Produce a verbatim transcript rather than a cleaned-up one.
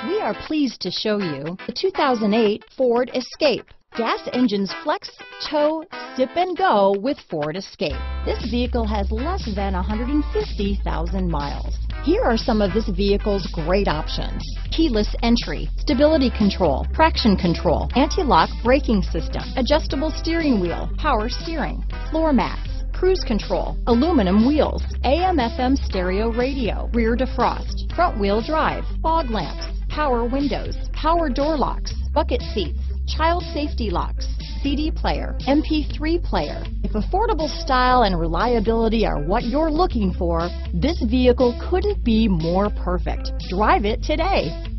We are pleased to show you the two thousand eight Ford Escape. Gas engines flex, tow, sip and go with Ford Escape. This vehicle has less than one hundred fifty thousand miles. Here are some of this vehicle's great options: keyless entry, stability control, traction control, anti-lock braking system, adjustable steering wheel, power steering, floor mats, cruise control, aluminum wheels, A M F M stereo radio, rear defrost, front wheel drive, fog lamps, power windows, power door locks, bucket seats, child safety locks, C D player, M P three player. If affordable style and reliability are what you're looking for, this vehicle couldn't be more perfect. Drive it today.